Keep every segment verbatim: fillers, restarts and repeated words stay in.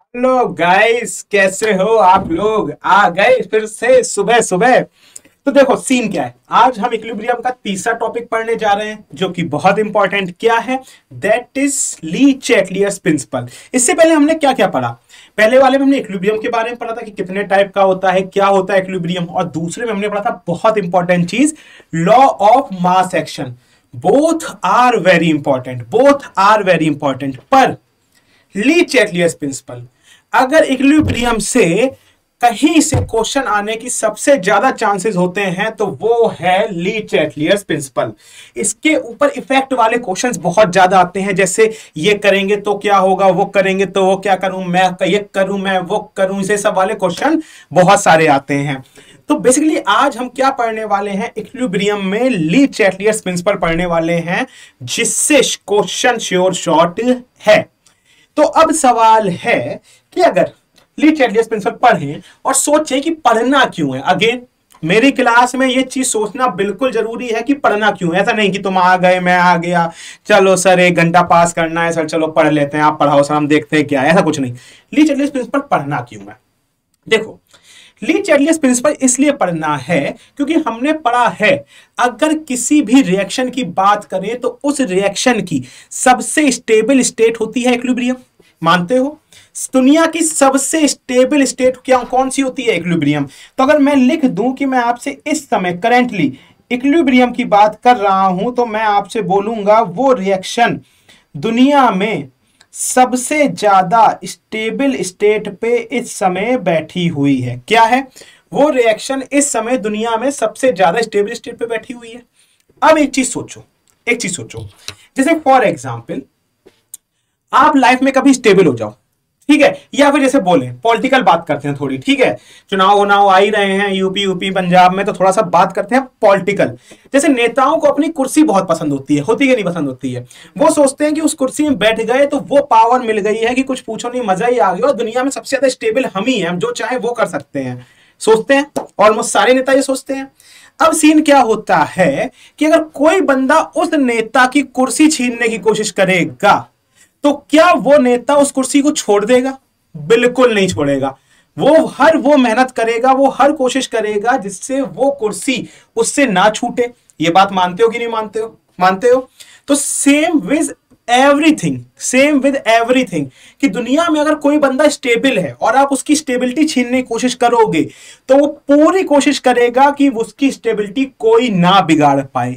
Hello guys, कैसे हो आप लोग? आ गए फिर से सुबह सुबह। तो देखो सीन क्या है। आज हम इक्विलिब्रियम का तीसरा टॉपिक पढ़ने जा रहे हैं जो कि बहुत इंपॉर्टेंट क्या है, that is Le Chatelier's principle. इससे पहले हमने क्या क्या पढ़ा? पहले वाले में हमने इक्विलिब्रियम के बारे में पढ़ा था कि कितने टाइप का होता है, क्या होता है इक्विलिब्रियम, और दूसरे में हमने पढ़ा था बहुत इंपॉर्टेंट चीज, law of mass action. Both are very important, both are very important. पर ली चैटलियर्स प्रिंसिपल, अगर इक्विलिब्रियम से कहीं से क्वेश्चन आने की सबसे ज्यादा चांसेस होते हैं तो वो है ली चैटलियर्स प्रिंसिपल। इसके ऊपर इफेक्ट वाले क्वेश्चंस बहुत ज्यादा आते हैं, जैसे ये करेंगे तो क्या होगा, वो करेंगे तो वो क्या करूं, मैं ये करूं, मैं वो करूं, इसे सब वाले क्वेश्चन बहुत सारे आते हैं। तो बेसिकली आज हम क्या पढ़ने वाले हैं, इक्विलिब्रियम में ली चैटलियर्स प्रिंसिपल पढ़ने वाले हैं, जिससे क्वेश्चन श्योर शॉर्ट है। तो अब सवाल है कि अगर ली चैटलियर्स प्रिंसिपल पढ़ें और सोचें कि पढ़ना क्यों है। अगेन मेरी क्लास में ये चीज सोचना बिल्कुल जरूरी है कि पढ़ना क्यों है। ऐसा नहीं कि तुम आ गए मैं आ गया, चलो सर एक घंटा पास करना है सर, चलो पढ़ लेते हैं, आप पढ़ाओ सर हम देखते हैं क्या है, ऐसा कुछ नहीं। ली चैटलियर्स प्रिंसिपल पढ़ना क्यों है? देखो, ली चैटलियर्स प्रिंसिपल इसलिए पढ़ना है क्योंकि हमने पढ़ा है अगर किसी भी रिएक्शन की बात करें तो उस रिएक्शन की सबसे स्टेबल स्टेट होती है इक्विलिब्रियम। मानते हो? दुनिया की सबसे स्टेबल स्टेट क्या कौन सी होती है? इक्विलिब्रियम। तो अगर मैं लिख दूं कि मैं आपसे इस समय करेंटली इक्विलिब्रियम की बात कर रहा हूं तो मैं आपसे बोलूंगा वो रिएक्शन दुनिया में सबसे ज्यादा स्टेबल स्टेट पे इस समय बैठी हुई है। क्या है वो रिएक्शन? इस समय दुनिया में सबसे ज्यादा स्टेबल स्टेट पे बैठी हुई है। अब एक चीज सोचो, एक चीज सोचो, जैसे फॉर एग्जाम्पल आप लाइफ में कभी स्टेबल हो जाओ, ठीक है, या फिर जैसे बोले पॉलिटिकल बात करते हैं थोड़ी, ठीक है, चुनाव उनाव आ ही रहे हैं यूपी यूपी पंजाब में, तो थोड़ा सा बात करते हैं पॉलिटिकल। जैसे नेताओं को अपनी कुर्सी बहुत पसंद होती है, होती है नहीं पसंद होती है? वो सोचते हैं कि उस कुर्सी में बैठ गए तो वो पावर मिल गई है कि कुछ पूछो नहीं, मजा ही आ गया और दुनिया में सबसे ज्यादा स्टेबल हम ही हैं, हम जो चाहे वो कर सकते हैं। सोचते हैं, ऑलमोस्ट सारे नेता ये सोचते हैं। अब सीन क्या होता है कि अगर कोई बंदा उस नेता की कुर्सी छीनने की कोशिश करेगा तो क्या वो नेता उस कुर्सी को छोड़ देगा? बिल्कुल नहीं छोड़ेगा। वो हर वो मेहनत करेगा, वो हर कोशिश करेगा जिससे वो कुर्सी उससे ना छूटे। ये बात मानते हो कि नहीं मानते हो? मानते हो? तो same with everything, same with everything, कि दुनिया में अगर कोई बंदा स्टेबल है और आप उसकी स्टेबिलिटी छीनने की कोशिश करोगे तो वो पूरी कोशिश करेगा कि उसकी स्टेबिलिटी कोई ना बिगाड़ पाए।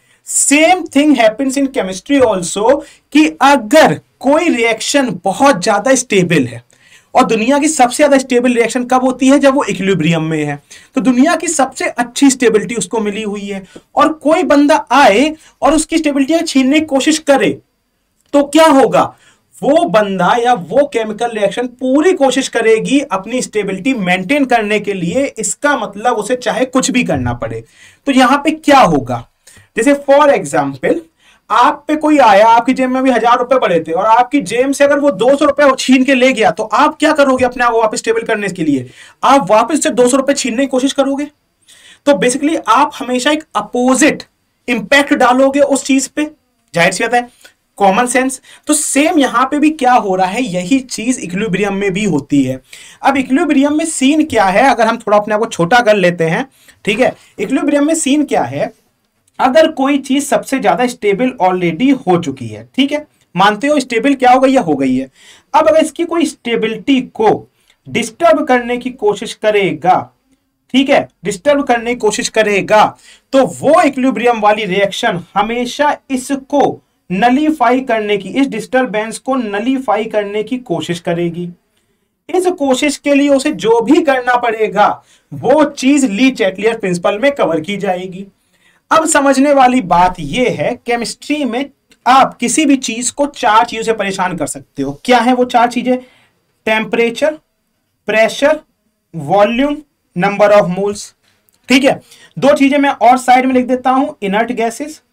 Same thing happens in chemistry also, कि अगर कोई रिएक्शन बहुत ज्यादा स्टेबल है, और दुनिया की सबसे ज्यादा स्टेबल रिएक्शन कब होती है? जब वो इक्विलिब्रियम में है। तो दुनिया की सबसे अच्छी स्टेबिलिटी उसको मिली हुई है, और कोई बंदा आए और उसकी स्टेबिलिटी छीनने की कोशिश करे तो क्या होगा? वो बंदा या वो केमिकल रिएक्शन पूरी कोशिश करेगी अपनी स्टेबिलिटी मेंटेन करने के लिए। इसका मतलब उसे चाहे कुछ भी करना पड़े। तो यहां पे क्या होगा? जैसे फॉर एग्जाम्पल आप पे कोई आया, आपकी जेब में भी हजार रुपए पड़े थे और आपकी जेब से अगर वो दो सौ रुपए छीन के ले गया तो आप क्या करोगे अपने आप को वापस स्टेबल करने के लिए? आप वापस से दो सौ रुपए छीनने की कोशिश करोगे। तो बेसिकली आप हमेशा एक अपोजिट इंपैक्ट डालोगे उस चीज पे, जाहिर सी बात है, कॉमन सेंस। तो सेम यहां पे भी क्या हो रहा है, यही चीज इक्विलिब्रियम में भी होती है। अब इक्विलिब्रियम में सीन क्या है, अगर हम थोड़ा अपने आप को छोटा कर लेते हैं, ठीक है, इक्विलिब्रियम में सीन क्या है, अगर कोई चीज सबसे ज्यादा स्टेबल ऑलरेडी हो चुकी है, ठीक है, मानते हो स्टेबल क्या हो गई है, हो गई है। अब अगर इसकी कोई स्टेबिलिटी को डिस्टर्ब करने की कोशिश करेगा, ठीक है, डिस्टर्ब करने की कोशिश करेगा, तो वो इक्विलिब्रियम वाली रिएक्शन हमेशा इसको नलीफाई करने की, इस डिस्टर्बेंस को नलीफाई करने की कोशिश करेगी। इस कोशिश के लिए उसे जो भी करना पड़ेगा वो चीज ली चैटलियर प्रिंसिपल में कवर की जाएगी। अब समझने वाली बात यह है, केमिस्ट्री में आप किसी भी चीज को चार चीजों से परेशान कर सकते हो। क्या है वो चार चीजें? Temperature, pressure, volume, number of moles. ठीक है, दो चीजें मैं और साइड में लिख देता हूं, inert gases,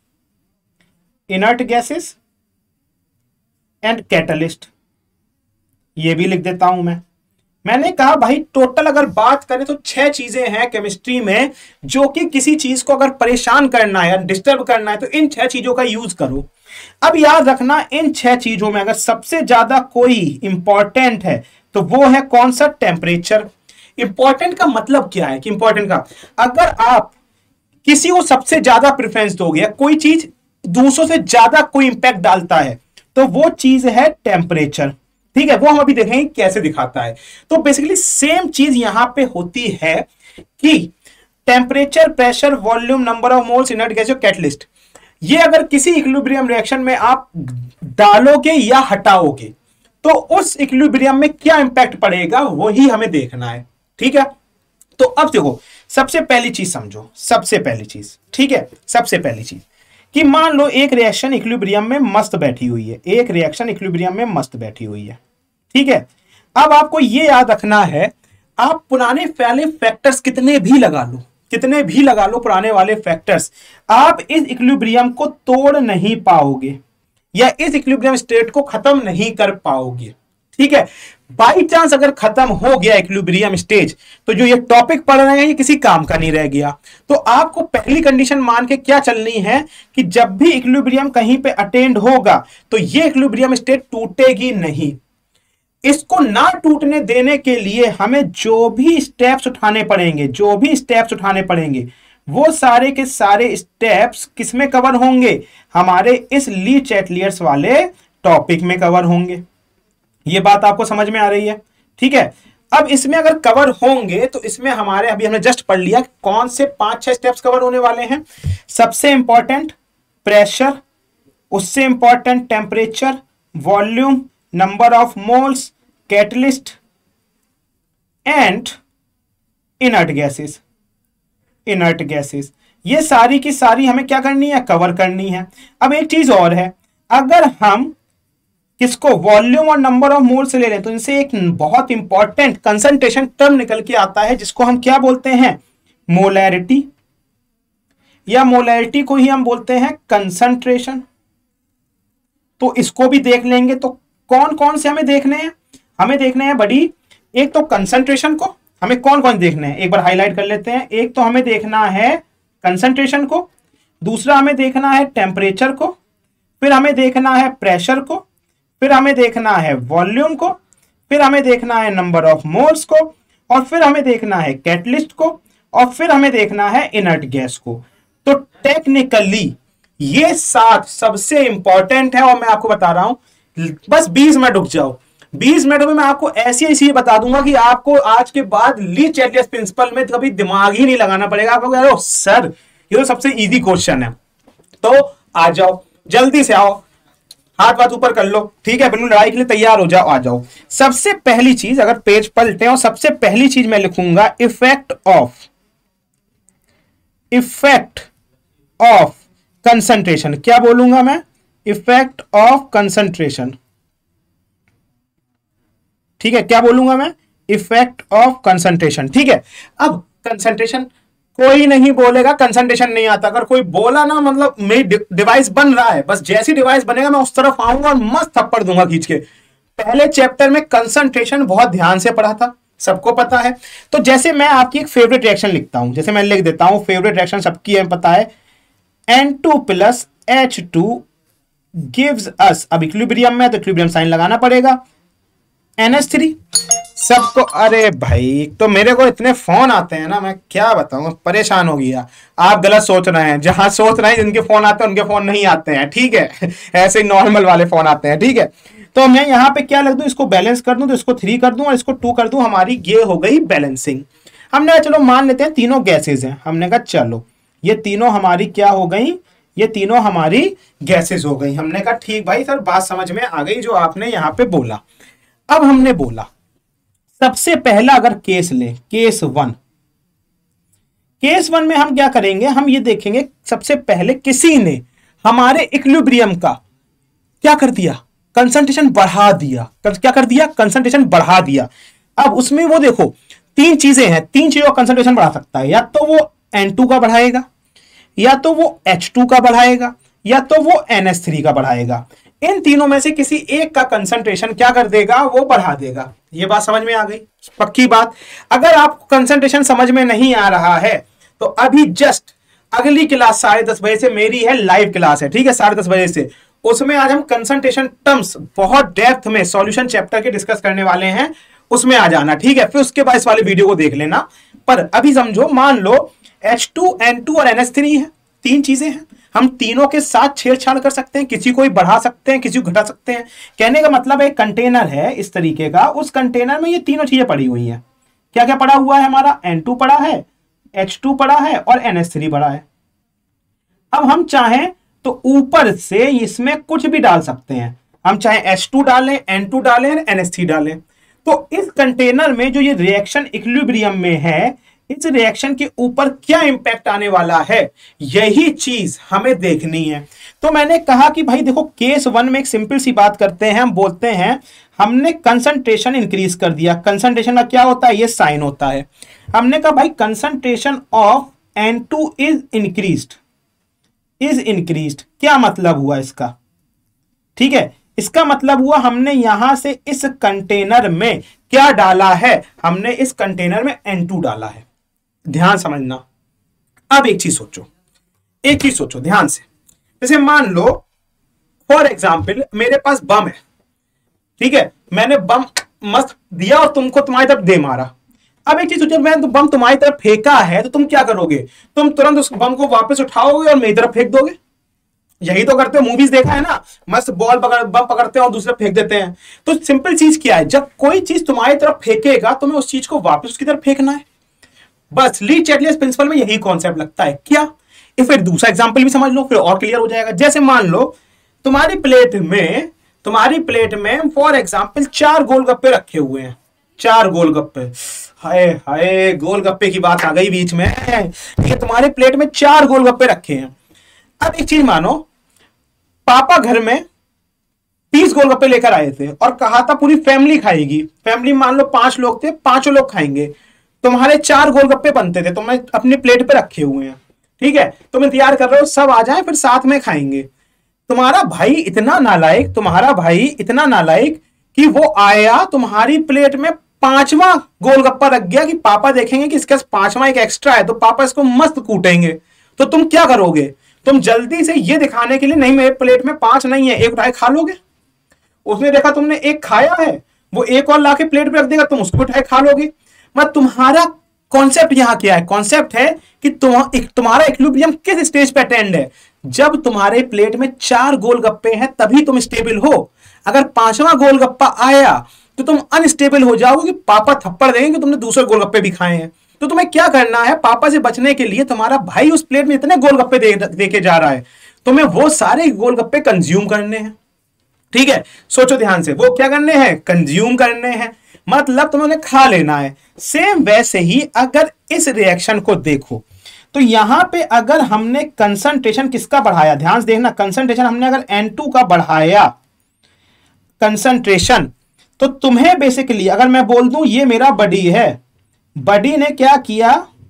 inert gases and catalyst, ये भी लिख देता हूं मैं। मैंने कहा भाई टोटल अगर बात करें तो छह चीजें हैं केमिस्ट्री में जो कि किसी चीज को अगर परेशान करना है या डिस्टर्ब करना है तो इन छह चीजों का यूज करो। अब याद रखना इन छह चीजों में अगर सबसे ज्यादा कोई इंपॉर्टेंट है तो वो है कौन सा, टेम्परेचर। इंपॉर्टेंट का मतलब क्या है कि इंपॉर्टेंट का, अगर आप किसी को सबसे ज्यादा प्रेफरेंस दोगे या कोई चीज दूसरों से ज्यादा कोई इंपैक्ट डालता है तो वो चीज है टेम्परेचर। ठीक है, वो हम अभी देखेंगे कैसे दिखाता है। तो बेसिकली सेम चीज यहां पे होती है कि temperature, pressure, volume, number of moles, inert gas, catalyst, ये अगर किसी इक्विलिब्रियम रिएक्शन में आप डालोगे या हटाओगे तो उस इक्विलिब्रियम में क्या इंपैक्ट पड़ेगा वही हमें देखना है। ठीक है, तो अब देखो सबसे पहली चीज समझो, सबसे पहली चीज, ठीक है, सबसे पहली चीज कि मान लो एक रिएक्शन इक्विलिब्रियम में मस्त बैठी हुई है, एक रिएक्शन इक्विलिब्रियम में मस्त बैठी हुई है। ठीक है, अब आपको यह याद रखना है, आप पुराने वाले फैक्टर्स कितने भी लगा लो, कितने भी लगा लो पुराने वाले फैक्टर्स, आप इस इक्विलिब्रियम को तोड़ नहीं पाओगे या इस इक्विलिब्रियम स्टेट को खत्म नहीं कर पाओगे। ठीक है, बाई चांस अगर खत्म हो गया इक्विलिब्रियम स्टेज तो जो ये टॉपिक पढ़ रहे हैं ये किसी काम का नहीं रह गया। तो आपको पहली कंडीशन मान के क्या चलनी है कि जब भी इक्विलिब्रियम कहीं पे अटेंड होगा तो ये इक्विलिब्रियम स्टेट टूटेगी नहीं। इसको ना टूटने देने के लिए हमें जो भी स्टेप्स उठाने पड़ेंगे, जो भी स्टेप्स उठाने पड़ेंगे वो सारे के सारे स्टेप्स किसमें कवर होंगे, हमारे इस ली चैटलियर्स वाले टॉपिक में कवर होंगे। ये बात आपको समझ में आ रही है? ठीक है, अब इसमें अगर कवर होंगे तो इसमें हमारे, अभी हमने जस्ट पढ़ लिया कौन से पांच छह स्टेप्स कवर होने वाले हैं। सबसे इंपॉर्टेंट प्रेशर, उससे important temperature, volume, number of moles, catalyst and inert gases. Inert gases ये सारी की सारी हमें क्या करनी है, कवर करनी है। अब एक चीज और है, अगर हम किसको वॉल्यूम और नंबर ऑफ मोल से ले लें तो इनसे एक बहुत इंपॉर्टेंट कंसंट्रेशन टर्म निकल के आता है जिसको हम क्या बोलते हैं, मोलैरिटी, या मोलैरिटी को ही हम बोलते हैं कंसंट्रेशन। तो इसको भी देख लेंगे। तो कौन कौन से हमें देखने हैं, हमें देखने हैं बड़ी, एक तो कंसंट्रेशन को हमें कौन कौन देखने हैं एक बार हाईलाइट कर लेते हैं। एक तो हमें देखना है कंसंट्रेशन को, दूसरा हमें देखना है टेम्परेचर को, फिर हमें देखना है प्रेशर को, फिर हमें देखना है वॉल्यूम को, फिर हमें देखना है नंबर ऑफ मोल्स को, और फिर हमें देखना है कैटलिस्ट को, और फिर हमें देखना है इनर्ट गैस को। तो टेक्निकली ये सात सबसे इंपॉर्टेंट है और मैं आपको बता रहा हूं बस बीस मिनट रुक जाओ, बीस मिनट में मैं आपको ऐसी ऐसी बता दूंगा कि आपको आज के बाद ली चैटलियर्स प्रिंसिपल में कभी दिमाग ही नहीं लगाना पड़ेगा। आपको कह सर ये तो सबसे इजी क्वेश्चन है। तो आ जाओ, जल्दी से आओ, हाथ बात ऊपर कर लो। ठीक है, बिल्कुल लड़ाई के लिए तैयार हो जाओ, आ जाओ। सबसे पहली चीज, अगर पेज पलटे और सबसे पहली चीज मैं लिखूंगा effect of effect of concentration. क्या बोलूंगा मैं, इफेक्ट ऑफ कंसंट्रेशन। ठीक है, क्या बोलूंगा मैं, इफेक्ट ऑफ कंसंट्रेशन। ठीक है, अब कंसंट्रेशन कोई नहीं बोलेगा कंसंट्रेशन नहीं आता। अगर कोई बोला ना मतलब मेरी डिवाइस बन रहा है, बस जैसी डिवाइस बनेगा मैं उस तरफ आऊंगा और मस्त थप्पड़ दूंगा खींच के। पहले चैप्टर में कंसंट्रेशन बहुत ध्यान से पढ़ा था, सबको पता है। तो जैसे मैं आपकी एक फेवरेट रिएक्शन लिखता हूं, जैसे मैं लिख देता हूं फेवरेट रिएक्शन सबकी है पता है, N two plus H two gives us, अब इक्विलिब्रियम में तो इक्विलिब्रियम साइन लगाना पड़ेगा, एन एच थ्री सबको। अरे भाई तो मेरे को इतने फोन आते हैं ना, मैं क्या बताऊं, परेशान हो गया। आप गलत सोच रहे हैं, जहां सोच रहे हैं जिनके फोन आते हैं उनके फोन नहीं आते हैं। ठीक है, ऐसे ही नॉर्मल वाले फोन आते हैं। ठीक है, तो मैं यहाँ पे क्या लग दूं, इसको बैलेंस कर दूं तो इसको थ्री कर दूं और इसको टू कर दूं, हमारी ये हो गई बैलेंसिंग। हमने कहा चलो मान लेते हैं तीनों गैसेज हैं, हमने कहा चलो ये तीनों हमारी क्या हो गई, ये तीनों हमारी गैसेज हो गई। हमने कहा ठीक भाई सर बात समझ में आ गई जो आपने यहाँ पे बोला। अब हमने बोला सबसे पहला अगर केस लें, केस वन, केस वन में हम क्या करेंगे, हम ये देखेंगे सबसे पहले किसी ने हमारे इक्विलिब्रियम का क्या कर दिया, कंसंट्रेशन बढ़ा दिया। क्या कर दिया, कंसंट्रेशन बढ़ा दिया। अब उसमें वो देखो तीन चीजें हैं, तीन चीजों का कंसंट्रेशन बढ़ा सकता है, या तो वो एन टू का बढ़ाएगा, या तो वो एच टू का बढ़ाएगा, या तो वो एन एच थ्री का बढ़ाएगा। इन तीनों में से किसी एक का कंसंट्रेशन क्या कर देगा, वो बढ़ा देगा। ये बात समझ में आ गई, पक्की बात। अगर आपको कंसंट्रेशन समझ में नहीं आ रहा है तो अभी जस्ट अगली क्लास साढ़े दस बजे से मेरी है, लाइव क्लास है, ठीक है, साढ़े दस बजे से। उसमें आज हम कंसंट्रेशन टर्म्स बहुत डेप्थ में सॉल्यूशन चैप्टर के डिस्कस करने वाले हैं, उसमें आ जाना, ठीक है। फिर उसके बाद इस वाले वीडियो को देख लेना। पर अभी समझो, मान लो एच टू एन टू और एन एच थ्री है, तीन चीजें हैं, हम तीनों के साथ छेड़छाड़ कर सकते हैं, किसी को भी बढ़ा सकते हैं, किसी को घटा सकते हैं। कहने का मतलब एक कंटेनर है इस तरीके का, उस कंटेनर में ये तीनों चीजें पड़ी हुई हैं। क्या क्या पड़ा हुआ है हमारा, एन टू पड़ा है, एच टू पड़ा है और एन एच थ्री पड़ा है। अब हम चाहें तो ऊपर से इसमें कुछ भी डाल सकते हैं, हम चाहे एच टू डालें, एन टू डालें, एन एच थ्री डालें। तो इस कंटेनर में जो ये रिएक्शन इक्विलिब्रियम में है, इस रिएक्शन के ऊपर क्या इंपैक्ट आने वाला है, यही चीज हमें देखनी है। तो मैंने कहा कि भाई देखो, केस वन में एक सिंपल सी बात करते हैं, हम बोलते हैं हमने कंसंट्रेशन इंक्रीज कर दिया। कंसंट्रेशन का क्या होता है, ये साइन होता है। हमने कहा भाई concentration of N two is increased, is increased. क्या मतलब हुआ इसका, ठीक है, इसका मतलब हुआ हमने यहां से इस कंटेनर में क्या डाला है, हमने इस कंटेनर में एन टू डाला है। ध्यान समझना। अब एक चीज सोचो, एक चीज सोचो ध्यान से। जैसे मान लो फॉर एग्जाम्पल मेरे पास बम है, ठीक है, मैंने बम मस्त दिया और तुमको तुम्हारी तरफ दे मारा। अब एक चीज सोचो, मैंने तो बम तुम्हारी तरफ फेंका है, तो तुम क्या करोगे, तुम तुरंत उस बम को वापस उठाओगे और मेरी तरफ फेंक दोगे। यही तो करते हो, मूवीज देखा है ना, मस्त बॉल पकड़ बम पकड़ते हैं और दूसरे फेंक देते हैं। तो सिंपल चीज क्या है, जब कोई चीज तुम्हारी तरफ फेंकेगा तुम्हें उस चीज को वापस उसकी तरफ फेंकना है। बस ली चैटलियस प्रिंसिपल में यही कॉन्सेप्ट लगता है। क्या, फिर दूसरा एग्जांपल भी समझ लो, फिर और क्लियर हो जाएगा। जैसे मान लो तुम्हारी प्लेट में तुम्हारी प्लेट में फॉर एग्जांपल चार गोलगप्पे रखे हुए हैं, चार गोलगप्पे। हाय हाय, गोलगप्पे की बात आ गई बीच में। ये तुम्हारे प्लेट में चार गोलगप्पे रखे हैं। अब एक चीज मानो, पापा घर में तीस गोलगप्पे लेकर आए थे और कहा था पूरी फैमिली खाएगी। फैमिली मान लो पांच लोग थे, पांचों लोग खाएंगे। तुम्हारे चार गोलगप्पे बनते थे, तुमने अपनी प्लेट पे रखे हुए हैं, ठीक है, तुम इंतजार कर रहे हो सब आ जाए फिर साथ में खाएंगे। तुम्हारा भाई इतना नालायक, तुम्हारा भाई इतना नालायक कि वो आया तुम्हारी प्लेट में पांचवा गोलगप्पा रख गया कि पापा देखेंगे कि इसके पांचवा एक एक्स्ट्रा है, तो पापा इसको मस्त कूटेंगे। तो तुम क्या करोगे, तुम जल्दी से ये दिखाने के लिए, नहीं मेरे प्लेट में पांच नहीं है, एक उठाए खा लोगे। उसने देखा तुमने एक खाया है, वो एक और लाके प्लेट पे रख देगा, तुम उसको उठाए खा लोगे। मतलब तुम्हारा कॉन्सेप्ट यहां क्या है, कॉन्सेप्ट है कि तुम तुम्हारा इक्विलिब्रियम किस स्टेज पे अटेंड है। जब तुम्हारे प्लेट में चार गोलगप्पे हैं तभी तुम स्टेबल हो। अगर पांचवा गोलगप्पा आया तो तुम अनस्टेबल हो जाओगे कि पापा थप्पड़ देंगे कि तुमने दूसरे गोलगप्पे भी खाए हैं। तो तुम्हें क्या करना है, पापा से बचने के लिए, तुम्हारा भाई उस प्लेट में इतने गोलगप्पे दे, दे के जा रहा है, तुम्हें वो सारे गोलगप्पे कंज्यूम करने हैं। ठीक है, सोचो ध्यान से, वो क्या करने हैं, कंज्यूम करने हैं, मतलब तुम्हें उन्हें खा लेना है। सेम वैसे ही अगर इस रिएक्शन को देखो तो यहां पे अगर हमने कंसंट्रेशन किसका बढ़ाया, ध्यान से देखना, कंसंट्रेशन हमने अगर एन टू का बढ़ाया कंसंट्रेशन, तो तुम्हें बेसिकली अगर मैं बोल दूं ये मेरा बडी है, बडी ने क्या किया,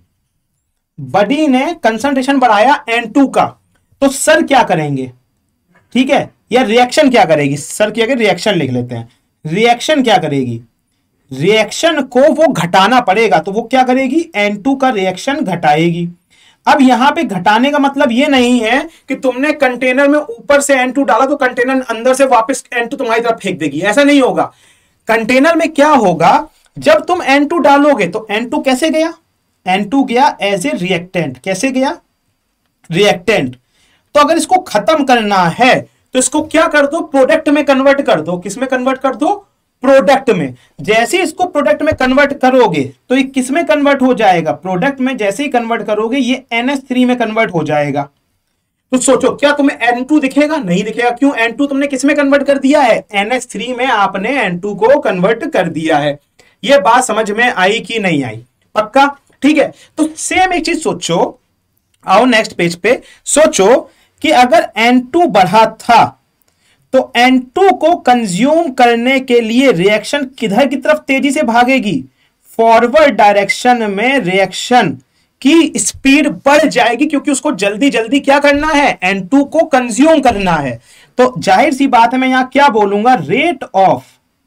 बडी ने कंसंट्रेशन बढ़ाया एन टू का, तो सर क्या करेंगे, ठीक है, या रिएक्शन क्या करेगी, सर की अगर रिएक्शन लिख लेते हैं, रिएक्शन क्या करेगी, रिएक्शन को वो घटाना पड़ेगा, तो वो क्या करेगी, एन टू का रिएक्शन घटाएगी। अब यहां पे घटाने का मतलब ये नहीं है कि तुमने कंटेनर में ऊपर से एन टू डाला तो कंटेनर अंदर से वापस एन टू तुम्हारी तरफ फेंक देगी, ऐसा नहीं होगा। कंटेनर में क्या होगा, जब तुम एन टू डालोगे तो एन टू कैसे गया, एन टू गया एज ए रिएक्टेंट, कैसे गया, रिएक्टेंट। तो अगर इसको खत्म करना है तो इसको क्या कर दो, प्रोडक्ट में कन्वर्ट कर दो, किसमें कन्वर्ट कर दो, प्रोडक्ट में। जैसे इसको प्रोडक्ट में कन्वर्ट करोगे तो ये किस में कन्वर्ट हो जाएगा, प्रोडक्ट में। जैसे ही कन्वर्ट करोगे ये एन एच थ्री में कन्वर्ट हो जाएगा। तो सोचो क्या तुम्हें एन टू दिखेगा, नहीं दिखेगा, क्यों, एन टू तुमने किस में कन्वर्ट कर दिया है, एन एच थ्री में आपने एन टू को कन्वर्ट कर दिया है। ये बात समझ में आई कि नहीं आई, पक्का, ठीक है। तो सेम एक चीज सोचो, आओ नेक्स्ट पेज पे, सोचो कि अगर एन टू बढ़ा था तो एन टू को कंज्यूम करने के लिए रिएक्शन किधर की तरफ तेजी से भागेगी, फॉरवर्ड डायरेक्शन में रिएक्शन की स्पीड बढ़ जाएगी, क्योंकि उसको जल्दी जल्दी क्या करना है, एन टू को कंज्यूम करना है। तो जाहिर सी बात है मैं यहां क्या बोलूंगा, rate of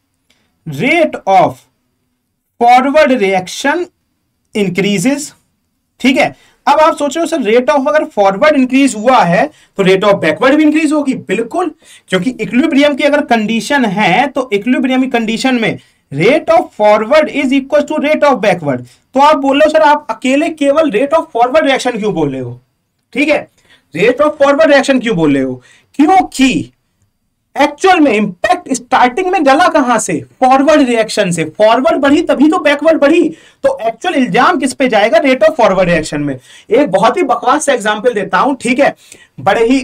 rate of forward reaction increases. ठीक है, अब आप सोच रहे हो सर रेट ऑफ अगर फॉरवर्ड इंक्रीज हुआ है तो रेट ऑफ बैकवर्ड भी इंक्रीज होगी। बिल्कुल, क्योंकि इक्विलिब्रियम की अगर कंडीशन है तो इक्विलिब्रियम की कंडीशन में rate of forward is equal to rate of backward. तो आप बोल रहे हो सर आप अकेले केवल रेट ऑफ फॉरवर्ड रिएक्शन क्यों बोल रहे हो? ठीक है, रेट ऑफ फॉरवर्ड रिएक्शन क्यों बोल रहे हो? क्योंकि एक्चुअल में इंपैक्ट स्टार्टिंग में डला कहां से? फॉरवर्ड रिएक्शन से। फॉरवर्ड बढ़ी तभी तो बैकवर्ड बढ़ी। तो एक्चुअल इल्जाम किस पे जाएगा? रेट ऑफ फॉरवर्ड रिएक्शन में। एक बहुत ही बकवास सा एग्जांपल देता हूं, ठीक है, बड़े ही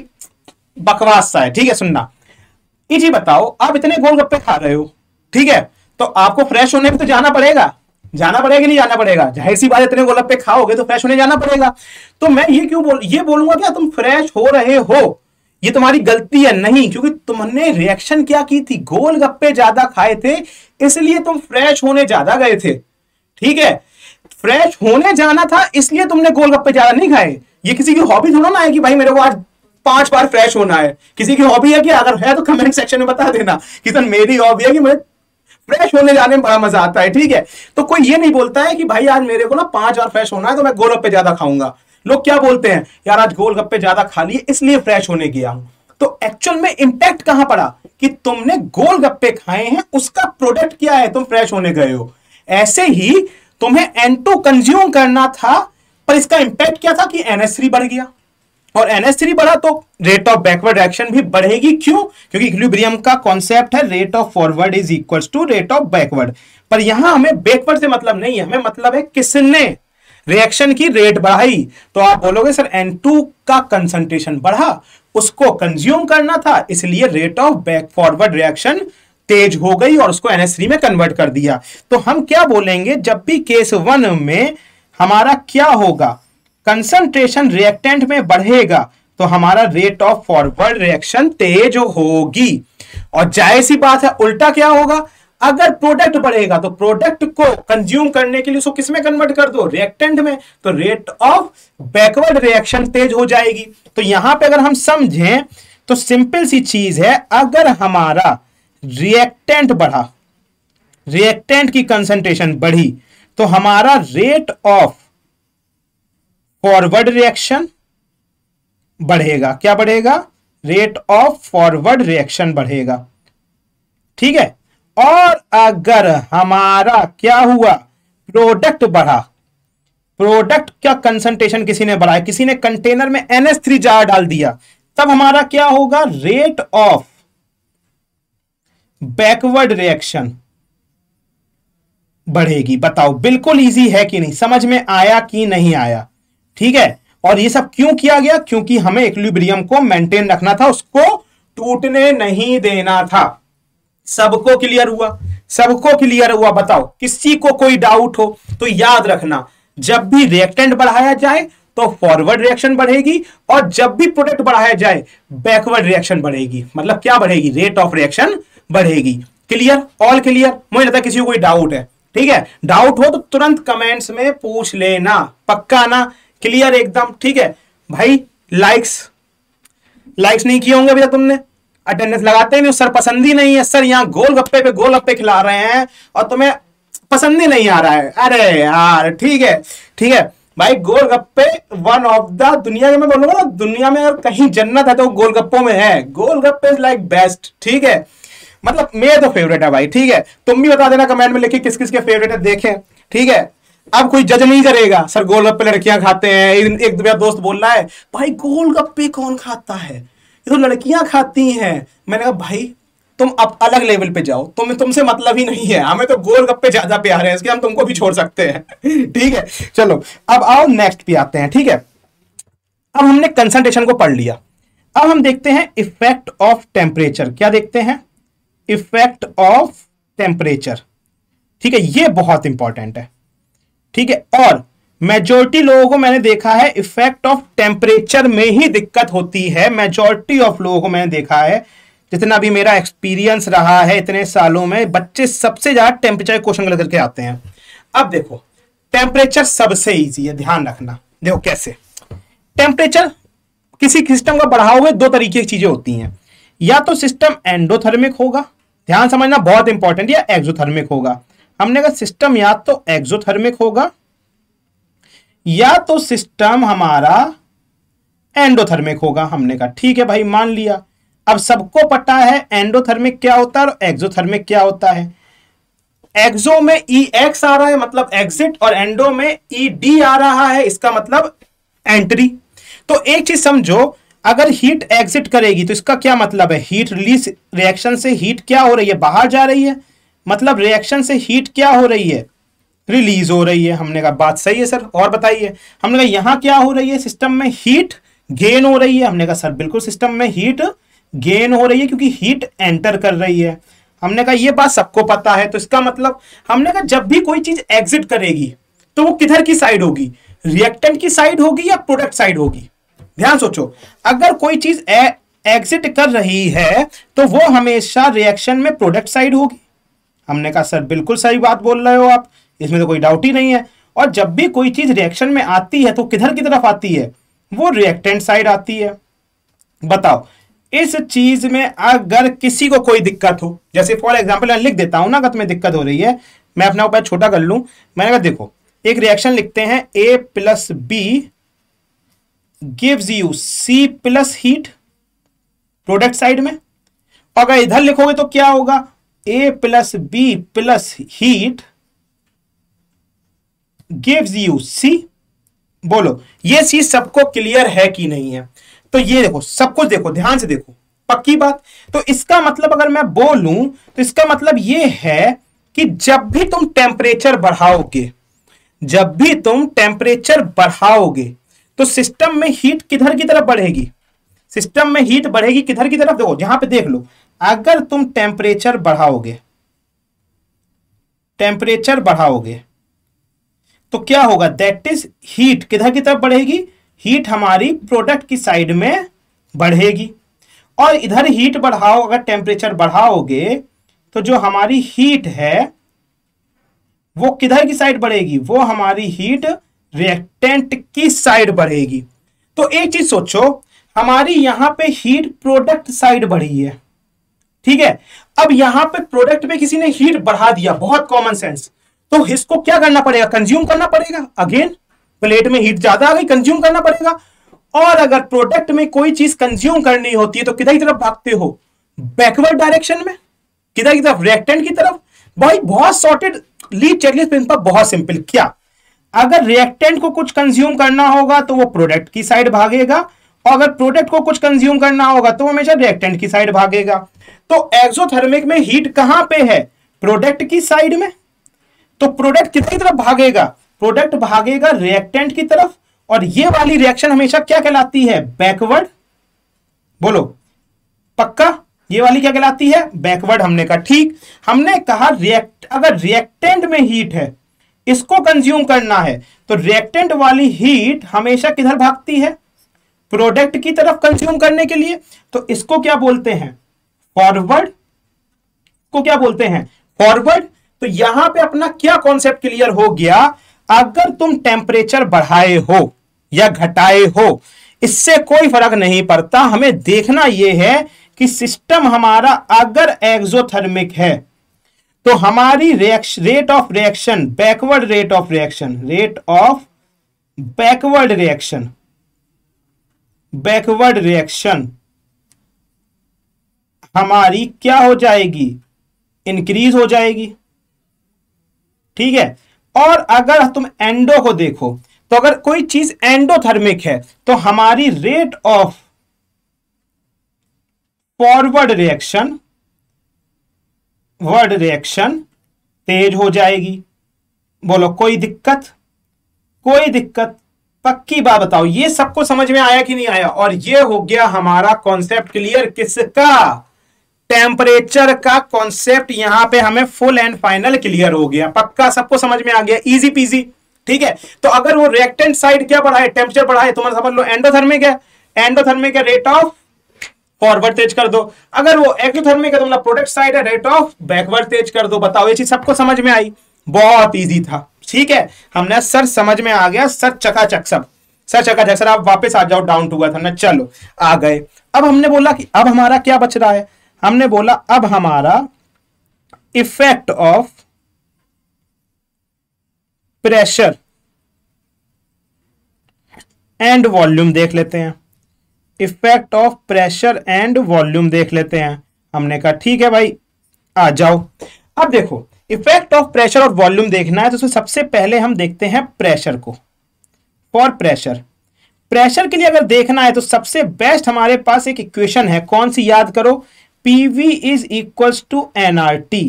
बकवास सा है, ठीक है, सुनना। ये जी बताओ, आप इतने गोलगप्पे खा रहे हो, ठीक है, तो आपको फ्रेश होने भी तो जाना पड़ेगा, जाना पड़ेगा नहीं जाना पड़ेगा? जाहिर सी बात, इतने गोलगप्पे खाओगे तो फ्रेश होने जाना पड़ेगा। तो मैं ये क्यों बोल ये बोलूंगा क्या तुम फ्रेश हो रहे हो, ये तुम्हारी गलती है? नहीं, क्योंकि तुमने रिएक्शन क्या की थी? गोलगप्पे ज्यादा खाए थे, इसलिए तुम फ्रेश होने ज्यादा गए थे। ठीक है, फ्रेश होने जाना था इसलिए तुमने गोलगप्पे ज्यादा नहीं खाए। ये किसी की हॉबी थोड़ा ना है कि भाई मेरे को आज पांच बार फ्रेश होना है। किसी की हॉबी है कि अगर है तो कमेंट सेक्शन में बता देना कि सर मेरी हॉबी है कि मैं फ्रेश होने जाने में बड़ा मजा आता है। ठीक है, तो कोई ये नहीं बोलता है कि भाई आज मेरे को ना पांच बार फ्रेश होना है तो मैं गोलगप्पे ज्यादा खाऊंगा। लोग क्या बोलते हैं, यार आज गोलगप्पे ज्यादा खा लिए इसलिए फ्रेश होने गया हूं। तो एक्चुअल में इंपैक्ट कहां पड़ा कि तुमने गोलगप्पे खाए हैं, उसका प्रोडक्ट क्या है? तुम फ्रेश होने गए हो। ऐसे ही तुम्हें एन टू कंज्यूम करना था, पर इसका इंपैक्ट क्या था कि एन एच थ्री बढ़ गया, और एन एच थ्री बढ़ा तो रेट ऑफ बैकवर्ड रिएक्शन भी बढ़ेगी। क्यों? क्योंकि इक्विलिब्रियम का कॉन्सेप्ट है rate of forward is equals to rate of backward. पर यहां हमें बैकवर्ड से मतलब नहीं है, हमें मतलब है किसने रिएक्शन की रेट बढ़ाई। तो आप बोलोगे सर एन टू का कंसंट्रेशन बढ़ा, उसको कंज्यूम करना था, इसलिए rate of back forward reaction तेज हो गई और उसको एन एच थ्री में कन्वर्ट कर दिया। तो हम क्या बोलेंगे, जब भी केस वन में हमारा क्या होगा, कंसंट्रेशन रिएक्टेंट में बढ़ेगा तो हमारा रेट ऑफ फॉरवर्ड रिएक्शन तेज होगी। और जाहिर सी बात है उल्टा क्या होगा, अगर प्रोडक्ट बढ़ेगा तो प्रोडक्ट को कंज्यूम करने के लिए उसको किस में कन्वर्ट कर दो? रिएक्टेंट में। तो रेट ऑफ बैकवर्ड रिएक्शन तेज हो जाएगी। तो यहां पे अगर हम समझें तो सिंपल सी चीज है, अगर हमारा रिएक्टेंट बढ़ा, रिएक्टेंट की कंसंट्रेशन बढ़ी, तो हमारा रेट ऑफ फॉरवर्ड रिएक्शन बढ़ेगा। क्या बढ़ेगा? रेट ऑफ फॉरवर्ड रिएक्शन बढ़ेगा। ठीक है, और अगर हमारा क्या हुआ, प्रोडक्ट बढ़ा, प्रोडक्ट क्या कंसंट्रेशन किसी ने बढ़ाया, किसी ने कंटेनर में एन एच थ्री जार डाल दिया, तब हमारा क्या होगा, रेट ऑफ बैकवर्ड रिएक्शन बढ़ेगी। बताओ बिल्कुल इजी है कि नहीं? समझ में आया कि नहीं आया? ठीक है, और ये सब क्यों किया गया? क्योंकि हमें इक्विलिब्रियम को मेंटेन रखना था, उसको टूटने नहीं देना था। सबको क्लियर हुआ? सबको क्लियर हुआ? बताओ किसी को कोई डाउट हो तो याद रखना, जब भी रिएक्टेंट बढ़ाया जाए तो फॉरवर्ड रिएक्शन बढ़ेगी, और जब भी प्रोडक्ट बढ़ाया जाए बैकवर्ड रिएक्शन बढ़ेगी। मतलब क्या बढ़ेगी? रेट ऑफ रिएक्शन बढ़ेगी। क्लियर? All clear? मुझे लगता है किसी को कोई डाउट है। ठीक है, डाउट हो तो तुरंत कमेंट्स में पूछ लेना, पक्का ना? क्लियर एकदम? ठीक है भाई, लाइक्स लाइक्स नहीं किए होंगे अभी तक तुमने, अटेंडेंस लगाते नहीं, सर पसंद ही नहीं है, सर यहाँ गोलगप्पे पे गोलगप्पे खिला रहे हैं और तुम्हें पसंद ही नहीं आ रहा है। अरे यार ठीक है, ठीक है भाई, गोलगप्पे वन ऑफ द दुनिया में, मैं बोलूंगा ना दुनिया में अगर कहीं जन्नत है तो गोलगप्पों में है। Golgappe is like best. ठीक है, मतलब मेरे तो फेवरेट है भाई। ठीक है, तुम भी बता देना कमेंट में लिख के किस किस के फेवरेट है, देखें। ठीक है, अब कोई जज नहीं करेगा, सर गोलगप्पे लड़कियां खाते हैं। एक, एक मेरा दोस्त बोल रहा है, भाई गोलगप्पे कौन खाता है, ये तो लड़कियां खाती हैं। मैंने कहा भाई तुम अब अलग लेवल पे जाओ, तुम तुमसे मतलब ही नहीं है, हमें तो गोलगप्पे ज्यादा प्यारे हैं, इसके हम तुमको भी छोड़ सकते हैं। ठीक है, चलो अब आओ नेक्स्ट पे आते हैं। ठीक है, अब हमने कंसंट्रेशन को पढ़ लिया, अब हम देखते हैं इफेक्ट ऑफ टेम्परेचर। क्या देखते हैं? Effect of temperature. ठीक है, ये बहुत इंपॉर्टेंट है। ठीक है, और मेजॉरिटी लोगों को मैंने देखा है इफेक्ट ऑफ टेम्परेचर में ही दिक्कत होती है। मेजॉरिटी ऑफ लोगों को मैंने देखा है, जितना भी मेरा एक्सपीरियंस रहा है इतने सालों में, बच्चे सबसे ज्यादा टेम्परेचर क्वेश्चन लेकर के आते हैं। अब देखो टेम्परेचर सबसे इजी है, ध्यान रखना। देखो कैसे टेम्परेचर किसी सिस्टम का बढ़ाओगे, दो तरीके की चीजें होती हैं। या तो सिस्टम एंडोथर्मिक होगा, ध्यान समझना बहुत इंपॉर्टेंट, या एक्सोथर्मिक होगा। हमने कहा सिस्टम या तो एक्सोथर्मिक होगा या तो सिस्टम हमारा एंडोथर्मिक होगा। हमने कहा ठीक है भाई, मान लिया। अब सबको पता है एंडोथर्मिक क्या होता है और एक्सोथर्मिक क्या होता है। एक्सो में ई एक्स आ रहा है मतलब एग्जिट, और एंडो में ई डी आ रहा है, इसका मतलब एंट्री। तो एक चीज समझो, अगर हीट एग्जिट करेगी तो इसका क्या मतलब है, हीट रिलीज, रिएक्शन से हीट क्या हो रही है, बाहर जा रही है, मतलब रिएक्शन से हीट क्या हो रही है, रिलीज हो रही है। हमने कहा बात सही है सर, और बताइए। हमने कहा यहां क्या हो रही है, सिस्टम में हीट गेन हो रही है। हमने कहा सर बिल्कुल सिस्टम में हीट गेन हो रही है क्योंकि हीट एंटर कर रही है। हमने कहा ये बात सबको पता है, तो इसका मतलब हमने कहा जब भी कोई चीज एग्जिट करेगी तो वो किधर की साइड होगी, रिएक्टेंट की साइड होगी या प्रोडक्ट साइड होगी। ध्यान सोचो, अगर कोई चीज एग्जिट कर रही है तो वो हमेशा रिएक्शन में प्रोडक्ट साइड होगी। हमने कहा सर बिल्कुल सही बात बोल रहे हो आप, इसमें तो कोई डाउट ही नहीं है। और जब भी कोई चीज रिएक्शन में आती है तो किधर की तरफ आती है, वो रिएक्टेंट साइड आती है। बताओ इस चीज में अगर किसी को कोई दिक्कत हो, जैसे फॉर एग्जांपल मैं लिख देता हूं ना, अगर तुम्हें दिक्कत हो रही है, मैं अपना ऊपर छोटा कर लूं। मैंने कहा देखो एक रिएक्शन लिखते हैं, A plus B gives you C plus heat product side में। अगर इधर लिखोगे तो क्या होगा, A plus B plus heat gives you C. बोलो ये चीज सबको क्लियर है कि नहीं है। तो ये देखो सब कुछ देखो, ध्यान से देखो, पक्की बात। तो इसका मतलब अगर मैं बोलूं तो इसका मतलब ये है कि जब भी तुम टेम्परेचर बढ़ाओगे, जब भी तुम टेम्परेचर बढ़ाओगे तो सिस्टम में हीट किधर की तरफ बढ़ेगी, सिस्टम में हीट बढ़ेगी किधर की तरफ। देखो यहां पे देख लो, अगर तुम टेम्परेचर बढ़ाओगे, टेम्परेचर बढ़ाओगे तो क्या होगा, दैट इज हीट किधर की तरफ बढ़ेगी, हीट हमारी प्रोडक्ट की साइड में बढ़ेगी। और इधर हीट बढ़ाओ, अगर टेम्परेचर बढ़ाओगे तो जो हमारी हीट है वो किधर की साइड बढ़ेगी, वो हमारी हीट रिएक्टेंट की साइड बढ़ेगी। तो एक चीज सोचो, हमारी यहां पे हीट प्रोडक्ट साइड बढ़ी है, ठीक है। अब यहां पे प्रोडक्ट में किसी ने हीट बढ़ा दिया, बहुत कॉमन सेंस, तो इसको क्या करना पड़ेगा, कंज्यूम करना पड़ेगा। अगेन प्लेट में हीट ज्यादा आ गई, कंज्यूम करना पड़ेगा। और अगर प्रोडक्ट में कोई चीज कंज्यूम करनी होती है तो किधर की तरफ भागते हो, बैकवर्ड डायरेक्शन में, किधर की तरफ, रिएक्टेंट की तरफ। भाई बहुत सॉर्टेड लीड चेकलिस्ट प्रिंसिपल, बहुत सिंपल। क्या, अगर रिएक्टेंट को कुछ कंज्यूम करना होगा तो वो प्रोडक्ट की साइड भागेगा, और अगर प्रोडक्ट को कुछ कंज्यूम करना होगा तो हमेशा रिएक्टेंट की साइड भागेगा। तो एक्सोथर्मिक में हीट कहां पे है, प्रोडक्ट की साइड में। तो प्रोडक्ट कितनी तरफ भागेगा, प्रोडक्ट भागेगा रिएक्टेंट की तरफ। और ये वाली रिएक्शन हमेशा क्या कहलाती है, बैकवर्ड। बोलो पक्का, ये वाली क्या कहलाती है, बैकवर्ड। हमने कहा ठीक। हमने कहा रिएक्ट, अगर रिएक्टेंट में हीट है, इसको कंज्यूम करना है, तो रिएक्टेंट वाली हीट हमेशा किधर भागती है, प्रोडक्ट की तरफ कंज्यूम करने के लिए। तो इसको क्या बोलते हैं, फॉरवर्ड। को क्या बोलते हैं, फॉरवर्ड। तो यहां पे अपना क्या कॉन्सेप्ट क्लियर हो गया, अगर तुम टेम्परेचर बढ़ाए हो या घटाए हो, इससे कोई फर्क नहीं पड़ता। हमें देखना यह है कि सिस्टम हमारा अगर एक्सोथर्मिक है तो हमारी reaction, rate of reaction, backward rate of reaction, rate of backward reaction, backward reaction हमारी क्या हो जाएगी, इंक्रीज हो जाएगी, ठीक है। और अगर तुम एंडो को देखो, तो अगर कोई चीज एंडोथर्मिक है तो हमारी rate of forward reaction, word reaction तेज हो जाएगी। बोलो कोई दिक्कत, कोई दिक्कत, पक्की बात बताओ, ये सबको समझ में आया कि नहीं आया। और ये हो गया हमारा कॉन्सेप्ट क्लियर, किसका, टेम्परेचर का कॉन्सेप्ट। यहां पे हमें फुल एंड फाइनल क्लियर हो गया, पक्का सबको समझ में आ गया, इजी पीजी, ठीक है। तो अगर वो रिएक्टेंट साइड क्या बढ़ाए, टेम्परेचर बढ़ाए, तो मतलब समझ लो एंडोथर्मिक है, एंडोथर्मिक है, रेट ऑफ फॉरवर्ड तेज कर दो। अगर वो एक्सोथर्मिक है तो मतलब प्रोडक्ट साइड है, रेट ऑफ बैकवर्ड तेज कर दो। बताओ ये चीज सबको समझ में आई, बहुत इजी था, ठीक है। हमने सर समझ में आ गया, सर चकाचक सब। सर चकाचक सर, आप वापस आ जाओ, डाउन टू अर्थ। हमने चलो आ गए। अब हमने बोला कि अब हमारा क्या बच रहा है, हमने बोला अब हमारा effect of pressure and volume देख लेते हैं। Effect of pressure and volume देख लेते हैं। हमने कहा ठीक है भाई, आ जाओ। अब देखो, इफेक्ट ऑफ प्रेशर और वॉल्यूम देखना है तो सबसे पहले हम देखते हैं प्रेशर को। फॉर प्रेशर, प्रेशर के लिए अगर देखना है तो सबसे बेस्ट हमारे पास एक इक्वेशन है, कौन सी याद करो, PV is equals to NRT.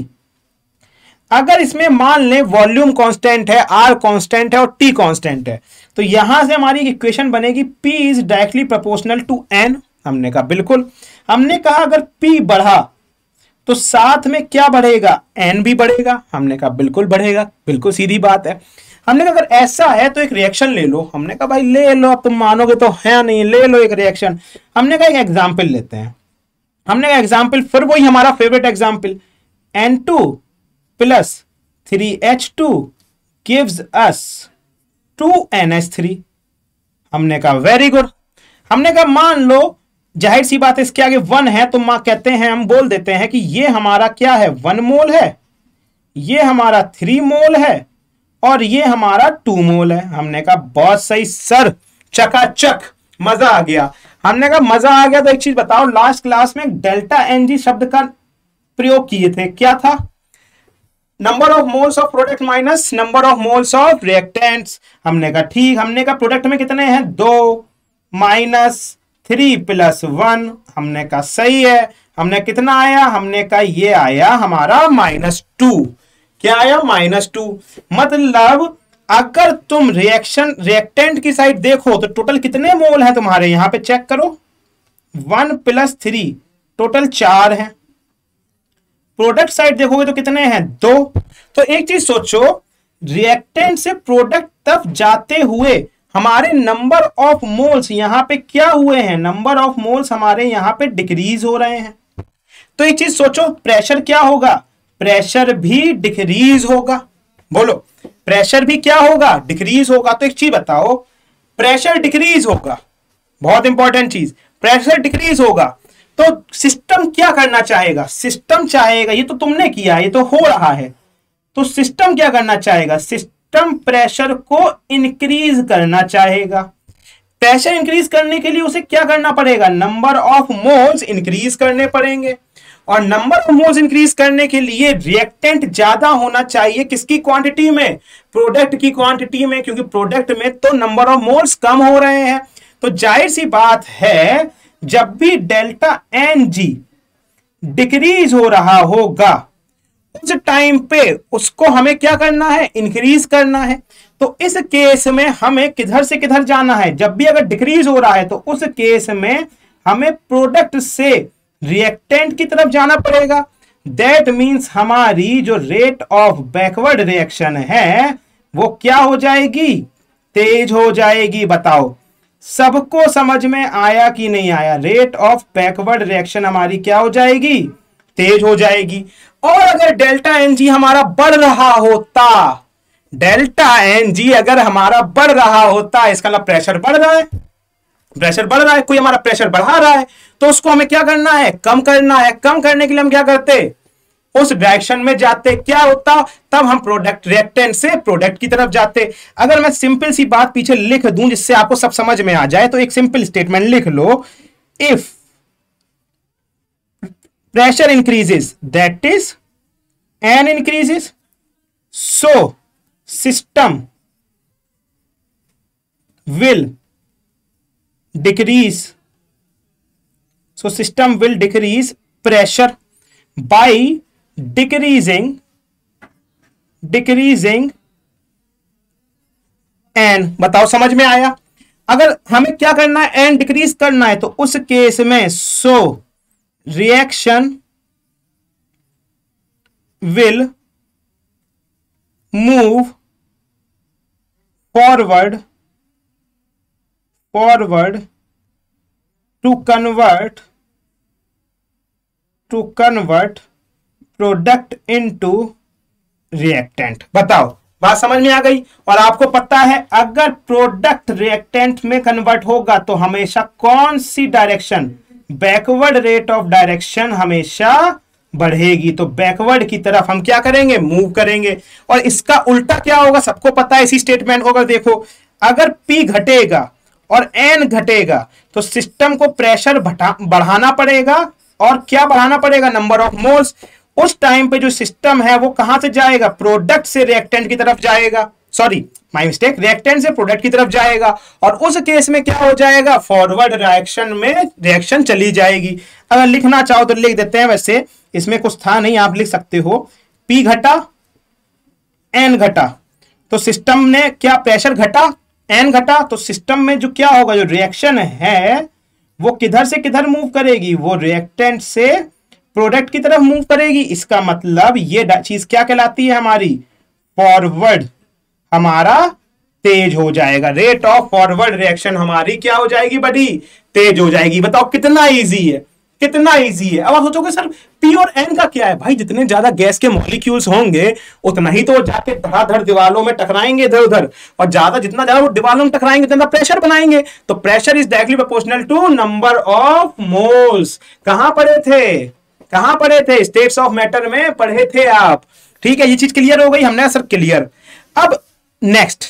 अगर इसमें मान लें वॉल्यूम कांस्टेंट है, आर कांस्टेंट है और टी कांस्टेंट है, तो यहां से हमारी एक इक्वेशन बनेगी P is directly proportional to N। हमने कहा बिल्कुल। हमने कहा अगर P बढ़ा तो साथ में क्या बढ़ेगा, N भी बढ़ेगा। हमने कहा बिल्कुल बढ़ेगा, बिल्कुल सीधी बात है। हमने कहा अगर ऐसा है तो एक रिएक्शन ले लो। हमने कहा भाई ले लो, अब तुम मानोगे तो है नहीं, ले लो एक रिएक्शन। हमने कहा एक एग्जाम्पल लेते हैं। हमने कहा एग्जाम्पल, फिर वही हमारा favourite example, N two plus three H two gives us two N H three. हमने कहा वेरी गुड। हमने कहा मान लो, जाहिर सी बात है इसके आगे वन है तो मां कहते हैं, हम बोल देते हैं कि ये हमारा क्या है, वन मोल है, ये हमारा थ्री मोल है और ये हमारा टू मोल है। हमने कहा बहुत सही सर, चकाचक, मजा आ गया। हमने कहा मजा आ गया तो एक चीज बताओ, लास्ट क्लास में डेल्टा एनजी शब्द का प्रयोग किए थे, क्या था, number of moles of product minus number of moles of reactants. हमने कहा ठीक। हमने कहा प्रोडक्ट में कितने हैं, दो, माइनस थ्री प्लस वन। हमने कहा सही है। हमने कितना आया, हमने कहा ये आया हमारा माइनस टू। क्या आया, माइनस टू। मतलब अगर तुम रिएक्शन रिएक्टेंट की साइड देखो तो टोटल कितने मोल है तुम्हारे, यहां पे चेक करो, वन प्लस थ्री टोटल चार है। प्रोडक्ट साइड देखोगे तो कितने हैं, दो। तो एक चीज सोचो, रिएक्टेंट से प्रोडक्ट तक जाते हुए हमारे नंबर ऑफ मोल्स यहां पे क्या हुए हैं, नंबर ऑफ मोल्स हमारे यहां पे डिक्रीज हो रहे हैं। तो एक चीज सोचो, प्रेशर क्या होगा, प्रेशर भी डिक्रीज होगा। बोलो, प्रेशर भी क्या होगा, डिक्रीज होगा। तो एक चीज बताओ, प्रेशर डिक्रीज होगा, बहुत इंपॉर्टेंट चीज, प्रेशर डिक्रीज होगा तो सिस्टम क्या करना चाहेगा, सिस्टम चाहेगा, ये तो तुमने किया, ये तो हो रहा है, तो सिस्टम क्या करना चाहेगा, सिस्टम प्रेशर को इंक्रीज करना चाहेगा। प्रेशर इंक्रीज करने के लिए उसे क्या करना पड़ेगा, नंबर ऑफ मोल्स इंक्रीज करने पड़ेंगे। और नंबर ऑफ मोल्स इंक्रीज करने के लिए रिएक्टेंट ज्यादा होना चाहिए, किसकी क्वांटिटी में, प्रोडक्ट की क्वांटिटी में, क्योंकि प्रोडक्ट में तो नंबर ऑफ मोल्स कम हो रहे हैं। तो जाहिर सी बात है, जब भी डेल्टा एन जी डिक्रीज हो रहा होगा उस टाइम पे उसको हमें क्या करना है, इंक्रीज करना है। तो इस केस में हमें किधर से किधर जाना है, जब भी अगर डिक्रीज हो रहा है तो उस केस में हमें प्रोडक्ट से रिएक्टेंट की तरफ जाना पड़ेगा। दैट मींस हमारी जो रेट ऑफ बैकवर्ड रिएक्शन है वो क्या हो जाएगी, तेज हो जाएगी। बताओ सबको समझ में आया कि नहीं आया, रेट ऑफ बैकवर्ड रिएक्शन हमारी क्या हो जाएगी, तेज हो जाएगी। और अगर डेल्टा एन जी हमारा बढ़ रहा होता, डेल्टा एन जी अगर हमारा बढ़ रहा होता, इसका मतलब प्रेशर बढ़ रहा है, प्रेशर बढ़ रहा है, कोई हमारा प्रेशर बढ़ा रहा है तो उसको हमें क्या करना है, कम करना है। कम करने के लिए हम क्या करते, उस डायरेक्शन में जाते। क्या होता, तब हम प्रोडक्ट रिएक्टेंट से प्रोडक्ट की तरफ जाते। अगर मैं सिंपल सी बात पीछे लिख दूं जिससे आपको सब समझ में आ जाए, तो एक सिंपल स्टेटमेंट लिख लो, if pressure increases that is N increases, so system will decrease, so system will decrease pressure by decreasing decreasing n। बताओ समझ में आया। अगर हमें क्या करना है, n डिक्रीज करना है, तो उस केस में so reaction will move forward forward to convert to convert product into reactant। बताओ बात समझ में आ गई। और आपको पता है अगर प्रोडक्ट रिएक्टेंट में कन्वर्ट होगा तो हमेशा कौन सी डायरेक्शन, बैकवर्ड रेट ऑफ डायरेक्शन हमेशा बढ़ेगी। तो बैकवर्ड की तरफ हम क्या करेंगे, मूव करेंगे। और इसका उल्टा क्या होगा, सबको पता है इसी स्टेटमेंट को। अगर देखो, अगर P घटेगा और N घटेगा तो सिस्टम को प्रेशर बढ़ाना पड़ेगा। और क्या बढ़ाना पड़ेगा, नंबर ऑफ मोल्स। उस टाइम पे जो सिस्टम है वो कहां से जाएगा, प्रोडक्ट से रिएक्टेंट की तरफ जाएगा। सॉरी माय मिस्टेक, रिएक्टेंट से प्रोडक्ट की तरफ जाएगा। और उस केस में क्या हो जाएगा, फॉरवर्ड रिएक्शन में रिएक्शन चली जाएगी। अगर लिखना चाहो तो लिख देते हैं, वैसे इसमें कुछ था नहीं, आप लिख सकते हो P घटा N घटा तो सिस्टम ने क्या, प्रेशर घटा N घटा तो सिस्टम में जो क्या होगा, जो रिएक्शन है वो किधर से किधर मूव करेगी, वो रिएक्टेंट से प्रोडक्ट की तरफ मूव करेगी। इसका मतलब ये चीज क्या कहलाती है हमारी, फॉरवर्ड हमारा तेज हो जाएगा। रेट ऑफ फॉरवर्ड रिएक्शन हमारी क्या हो जाएगी, बड़ी तेज हो जाएगी। बताओ कितना इजी है, कितना इजी है। अब आप सोचोगे सर पी और एन का क्या है, भाई जितने ज्यादा गैस के मॉलिक्यूल्स होंगे उतना ही तो जाके धड़ाधड़ दीवारों में टकराएंगे इधर उधर, और ज्यादा जितना ज्यादा वो दीवारों में टकराएंगे उतना प्रेशर बनाएंगे। तो pressure is directly proportional to number of moles. कहां पढ़े थे, कहां पढ़े थे, स्टेट्स ऑफ मैटर में पढ़े थे आप। ठीक है, ये चीज क्लियर हो गई हमने सर, क्लियर। अब नेक्स्ट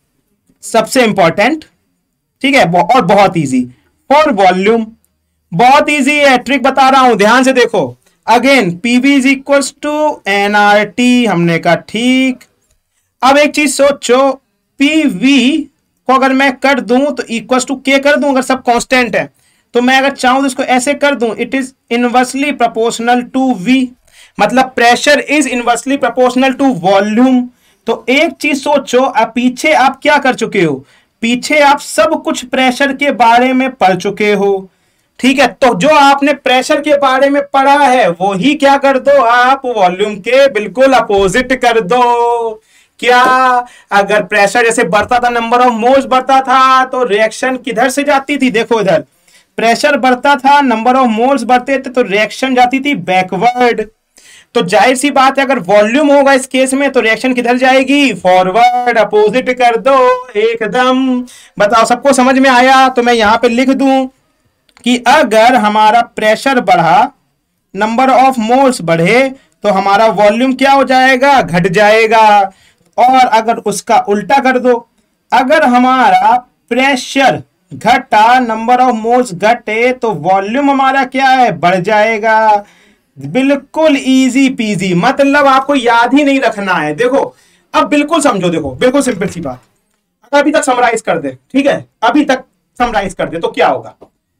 सबसे इंपॉर्टेंट, ठीक है, और बहुत इजी, फॉर वॉल्यूम। बहुत इजी है, ट्रिक बता रहा हूं, ध्यान से देखो। Again PV is equals to NRT, हमने कहा ठीक। अब एक चीज सोचो, पीवी को अगर मैं कर दूं तो इक्वल्स टू के कर दूं, अगर सब कांस्टेंट है तो मैं अगर चाहूं तो इसको ऐसे कर दूं, it is inversely proportional to V. मतलब pressure is inversely proportional to volume. तो एक चीज सोचो, अब पीछे आप क्या कर चुके हो, पीछे आप सब कुछ प्रेशर के बारे में पढ़ चुके हो। ठीक है, तो जो आपने प्रेशर के बारे में पढ़ा है वो ही क्या कर दो, आप वॉल्यूम के बिल्कुल अपोजिट कर दो। क्या, अगर प्रेशर जैसे बढ़ता था, नंबर ऑफ मोल्स बढ़ता था, तो रिएक्शन किधर से जाती थी, देखो इधर प्रेशर बढ़ता था, नंबर ऑफ मोल्स बढ़ते थे, तो रिएक्शन जाती थी बैकवर्ड। तो जाहिर सी बात है अगर वॉल्यूम होगा इस केस में तो रिएक्शन किधर जाएगी, फॉरवर्ड, अपोजिट कर दो एकदम। बताओ सबको समझ में आया। तो मैं यहां पे लिख दूं कि अगर हमारा प्रेशर बढ़ा, नंबर ऑफ मोल्स बढ़े, तो हमारा वॉल्यूम क्या हो जाएगा, घट जाएगा। और अगर उसका उल्टा कर दो, अगर हमारा प्रेशर घटा, नंबर ऑफ मोल्स घटे, तो वॉल्यूम हमारा क्या है, बढ़ जाएगा। बिल्कुल इजी पीजी, मतलब आपको याद ही नहीं रखना है। देखो अब बिल्कुल समझो, देखो बिल्कुल सिंपल सी बात। अभी तक समराइज कर दे, ठीक है, अभी तक समराइज कर दे तो क्या होगा।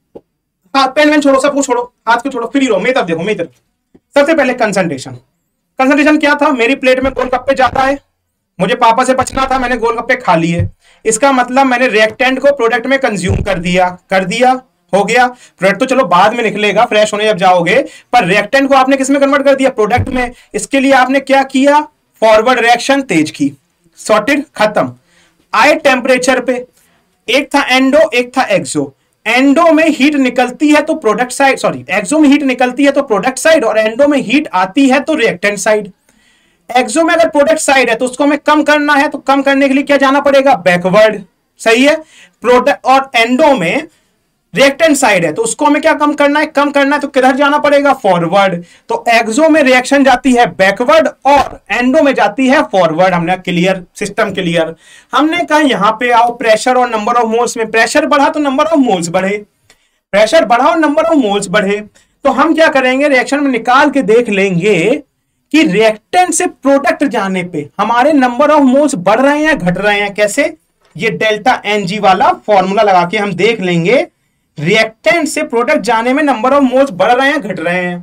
हाथ पेन वेन छोड़ो, सब कुछ छोड़ो, हाथ को छोड़ो, फ्री रहो, मेरी तरफ देखो, मेरी तरफ। सबसे पहले कंसंट्रेशन। कंसंट्रेशन क्या था, मेरी प्लेट में गोलगप्पे जाता है, मुझे पापा से बचना था, मैंने गोलगप्पे खा लिए। इसका मतलब मैंने रिएक्टेंट को प्रोडक्ट में कंज्यूम कर दिया, कर दिया, हो गया। प्रोडक्ट तो चलो बाद में निकलेगा, फ्रेश होने जब जाओगे, पर रिएक्टेंट को आपने किस में कन्वर्ट कर दिया, प्रोडक्ट में। इसके लिए आपने क्या किया, फॉरवर्ड रिएक्शन तेज की, सॉर्टेड, खत्म। आए टेम्परेचर पे, एक था एंडो, एक था एक्सो। एंडो में हीट निकलती है तो प्रोडक्ट साइड, सॉरी एक्सो में हीट निकलती है तो प्रोडक्ट साइड, और एंडो में हीट आती है तो रिएक्टेंट साइड। एक्सो में अगर प्रोडक्ट साइड है तो उसको हमें कम करना है, तो कम करने के लिए क्या जाना पड़ेगा, बैकवर्ड, सही है। प्रोडक्ट और एंडो में रिएक्टेंट साइड है तो उसको हमें क्या कम करना है, कम करना है तो किधर जाना पड़ेगा, फॉरवर्ड। तो एक्सो में रिएक्शन जाती है बैकवर्ड और एंडो में जाती है फॉरवर्ड। हमने क्लियर, सिस्टम क्लियर। हमने कहा यहां पे आओ, प्रेशर और नंबर ऑफ मोल्स में, प्रेशर बढ़ा तो नंबर ऑफ मोल्स बढ़े, प्रेशर बढ़ा और नंबर ऑफ मोल्स बढ़े। तो हम क्या करेंगे, रिएक्शन में निकाल के देख लेंगे कि रिएक्टेंट से प्रोडक्ट जाने पे हमारे नंबर ऑफ मोल्स बढ़ रहे हैं, घट रहे हैं। कैसे, ये डेल्टा एन जी वाला फॉर्मूला लगा के हम देख लेंगे रिएक्टेंट से प्रोडक्ट जाने में नंबर ऑफ मोल्स बढ़ रहे हैं, घट रहे हैं।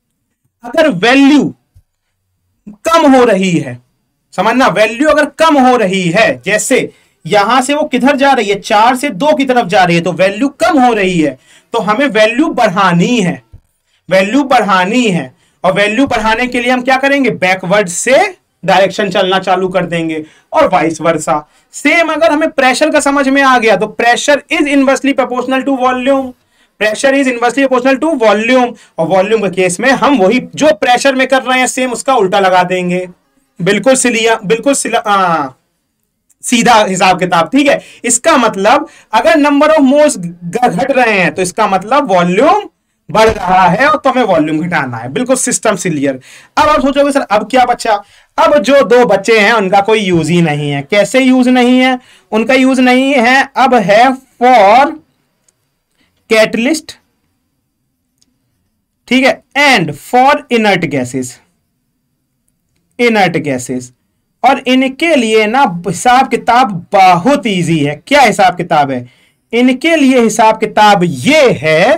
अगर वैल्यू कम हो रही है, समझना, वैल्यू अगर कम हो रही है, जैसे यहां से वो किधर जा रही है, चार से दो की तरफ जा रही है, तो वैल्यू कम हो रही है, तो हमें वैल्यू बढ़ानी है, वैल्यू बढ़ानी है। और वैल्यू बढ़ाने के लिए हम क्या करेंगे, बैकवर्ड से डायरेक्शन चलना चालू कर देंगे, और वाइस वर्सा। सेम अगर हमें प्रेशर का समझ में आ गया तो pressure is inversely proportional to volume, pressure is inversely proportional to volume. और वॉल्यूम के केस में हम वही जो प्रेशर में कर रहे हैं सेम उसका उल्टा लगा देंगे। बिल्कुल सिलिया बिल्कुल सिला, आ, सीधा हिसाब किताब, ठीक है। इसका मतलब अगर नंबर ऑफ मोल्स घट रहे हैं तो इसका मतलब वॉल्यूम बढ़ रहा है और तो हमें वॉल्यूम घटाना है, बिल्कुल सिस्टम क्लियर। अब आप सोचोगे सर अब क्या बचा, अब जो दो बचे हैं उनका कोई यूज ही नहीं है। कैसे यूज नहीं है उनका? यूज नहीं है, अब है फॉर कैटलिस्ट, ठीक है, and for inert gases, inert gases. और इनके लिए ना हिसाब किताब बहुत इजी है। क्या हिसाब किताब है इनके लिए? हिसाब किताब ये है,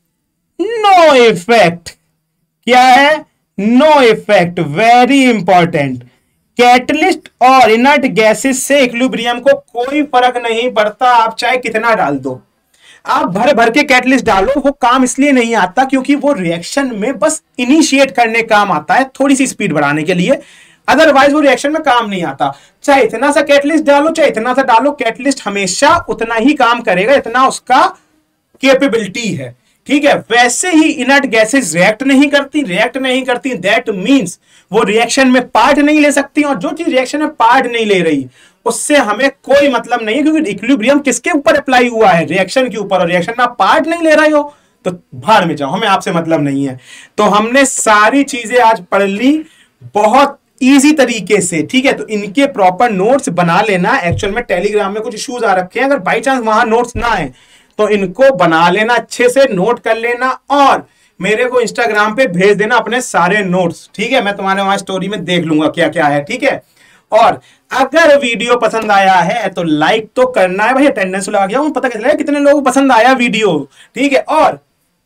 नो इफेक्ट। क्या है? No effect, very important. Catalyst और इनर्ट गैसेस से इक्विलिब्रियम को कोई फर्क नहीं पड़ता, आप चाहे कितना डाल दो, आप भर भर के कैटलिस्ट डालो, वो काम इसलिए नहीं आता क्योंकि वो रिएक्शन में बस इनिशिएट करने काम आता है, थोड़ी सी स्पीड बढ़ाने के लिए, अदरवाइज वो रिएक्शन में काम नहीं आता। चाहे इतना सा कैटलिस्ट डालो चाहे इतना सा डालो, कैटलिस्ट हमेशा उतना ही काम करेगा इतना उसका कैपेबिलिटी है, ठीक है। वैसे ही इनर्ट गैसेस रिएक्ट नहीं करती, रिएक्ट नहीं करती दैट मींस वो रिएक्शन में पार्ट नहीं ले सकती, और जो चीज रिएक्शन में पार्ट नहीं ले रही उससे हमें कोई मतलब नहीं है, क्योंकि इक्विलिब्रियम किसके ऊपर अप्लाई हुआ है? रिएक्शन के ऊपर, और रिएक्शन में आप पार्ट नहीं ले रहे हो तो भाड़ में जाओ, हमें आपसे मतलब नहीं है। तो हमने सारी चीजें आज पढ़ ली बहुत इजी तरीके से, ठीक है। तो इनके प्रॉपर नोट्स बना लेना। एक्चुअल में टेलीग्राम में कुछ इश्यूज आ रखे हैं, अगर बाई चांस वहां नोट्स ना आए तो इनको बना लेना, अच्छे से नोट कर लेना और मेरे को इंस्टाग्राम पे भेज देना अपने सारे नोट्स, ठीक है। मैं तुम्हारे वहां स्टोरी में देख लूंगा क्या क्या है, ठीक है। और अगर वीडियो पसंद आया है तो लाइक तो करना है भाई, अटेंडेंस लगा गया, पता कैसे लगेगा कितने लोगों को पसंद आया वीडियो, ठीक है। और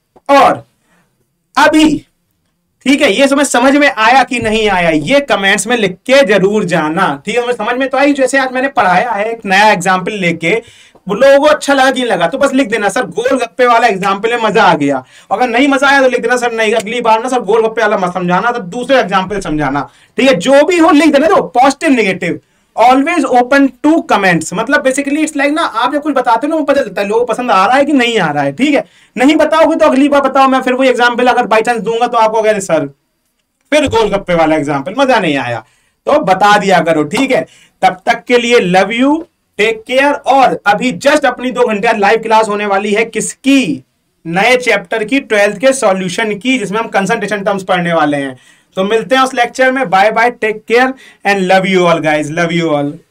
और अभी, ठीक है, ये समझ समझ में आया कि नहीं आया ये कमेंट्स में लिख के जरूर जाना, ठीक है। समझ में तो आई, जैसे आज मैंने पढ़ाया है एक नया एग्जाम्पल लेके, वो लोगों को अच्छा लगा कि नहीं लगा, तो बस लिख देना सर गोलगप्पे वाला एग्जाम्पल है, मजा आ गया। अगर नहीं मजा आया तो लिख देना सर नहीं, अगली बार ना सर गोलगप्पे वाला मत समझाना, तो दूसरे एग्जाम्पल समझाना, ठीक है। जो भी हो लिख देना, तो positive negative always open to comments. मतलब बेसिकली इट्स लाइक ना, आप जब कुछ बताते हो ना, पता चलता है लोगों को पसंद आ रहा है कि नहीं आ रहा है, ठीक है। नहीं बताओगे तो अगली बार बताओ, मैं फिर वो एग्जाम्पल अगर बाई चांस दूंगा तो आपको कह सर फिर गोलगप्पे वाला एग्जाम्पल मजा नहीं आया, तो बता दिया करो, ठीक है। तब तक के लिए लव यू, टेक केयर। और अभी जस्ट अपनी दो घंटे लाइव क्लास होने वाली है, किसकी? नए चैप्टर की, ट्वेल्थ के सॉल्यूशन की, जिसमें हम कंसंट्रेशन टर्म्स पढ़ने वाले हैं। तो मिलते हैं उस लेक्चर में। Bye bye, take care and love you all guys, love you all.